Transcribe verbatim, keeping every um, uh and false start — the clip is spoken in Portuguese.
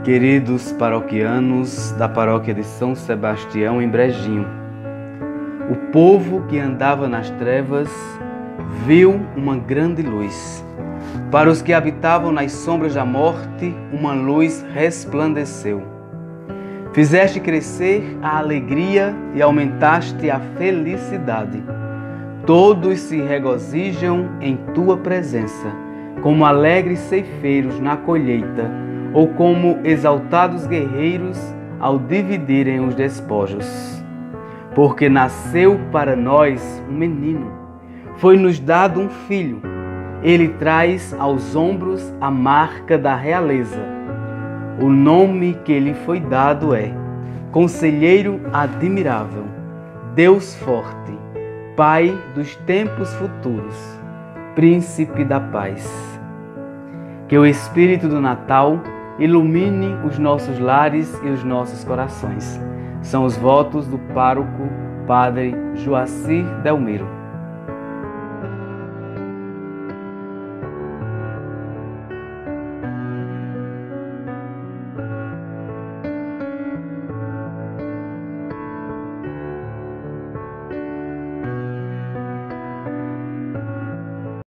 Queridos paroquianos da paróquia de São Sebastião em Brejinho, o povo que andava nas trevas viu uma grande luz. Para os que habitavam nas sombras da morte, uma luz resplandeceu. Fizeste crescer a alegria e aumentaste a felicidade. Todos se regozijam em tua presença, como alegres ceifeiros na colheita, ou como exaltados guerreiros ao dividirem os despojos. Porque nasceu para nós um menino, foi-nos dado um filho. Ele traz aos ombros a marca da realeza. O nome que lhe foi dado é Conselheiro Admirável, Deus Forte, Pai dos tempos futuros, Príncipe da Paz. Que o Espírito do Natal ilumine os nossos lares e os nossos corações. São os votos do pároco Padre Joacir Delmiro.